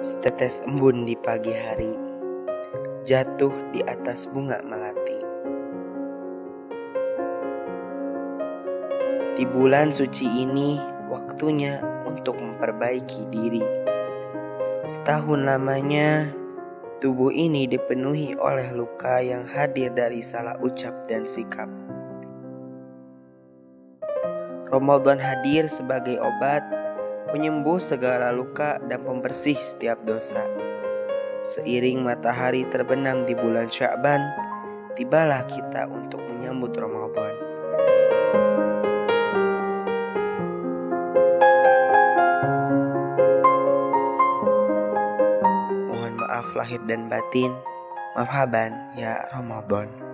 Setetes embun di pagi hari jatuh di atas bunga melati. Di bulan suci ini waktunya untuk memperbaiki diri. Setahun lamanya tubuh ini dipenuhi oleh luka yang hadir dari salah ucap dan sikap. Ramadan hadir sebagai obat, penyembuh segala luka dan pembersih setiap dosa. Seiring matahari terbenam di bulan Sya'ban, tibalah kita untuk menyambut Ramadan. Mohon maaf lahir dan batin. Marhaban ya Ramadan.